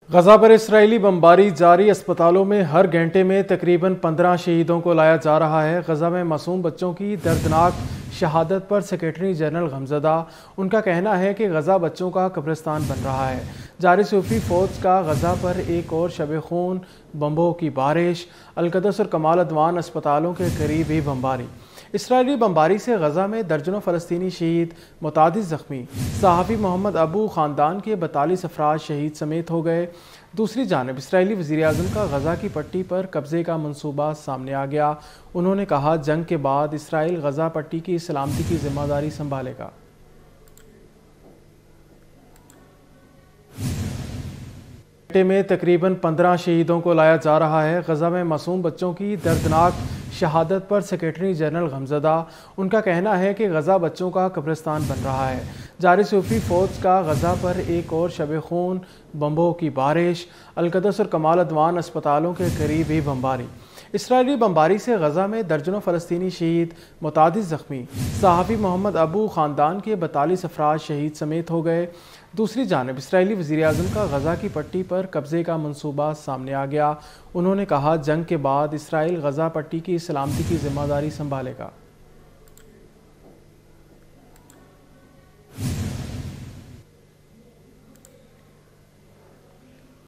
गजा पर इसराइली बमबारी जारी। अस्पतालों में हर घंटे में तकरीबन 15 शहीदों को लाया जा रहा है। गजा में मासूम बच्चों की दर्दनाक शहादत पर सेक्रेटरी जनरल गमज़दा। उनका कहना है कि गजा बच्चों का कब्रिस्तान बन रहा है। जारी सूफी फौज का गजा पर एक और शब खून, बम्बों की बारिश। अलकदस और कमाल अदवान अस्पतालों के करीब ही बमबारी। इसराइली बमबारी से गजा में दर्जनों फ़लस्तीनी शहीद, मुतादिद ज़ख्मी। सहाफ़ी मोहम्मद अबू ख़ानदान के 42 अफराद शहीद समेत हो गए। दूसरी जानब इसराइली वज़ीर-ए-आज़म का गजा की पट्टी पर कब्ज़े का मंसूबा सामने आ गया। उन्होंने कहा, जंग के बाद इसराइल गजा पट्टी की सलामती की जिम्मेदारी संभालेगा। में तकरीबन 15 शहीदों को लाया जा रहा है। गजा में मासूम बच्चों की दर्दनाक शहादत पर सेक्रेटरी जनरल गमज़दा। उनका कहना है कि गजा बच्चों का कब्रिस्तान बन रहा है। जारी सूफी फौज का गजा पर एक और शब खून, बम्बों की बारिश। अलकदस और कमाल अदवान अस्पतालों के करीब ही बमबारी। इसराइली बमबारी से गजा में दर्जनों फ़लस्तीनी शहीद, मुतादिद ज़ख्मी। सहाफ़ी मोहम्मद अबू ख़ानदान के 42 अफराद शहीद समेत हो गए। दूसरी जानब इसराइली वज़ीर-ए-आज़म का गजा की पट्टी पर कब्ज़े का मंसूबा सामने आ गया। उन्होंने कहा, जंग के बाद इसराइल गजा पट्टी की सलामती की जिम्मेदारी संभालेगा।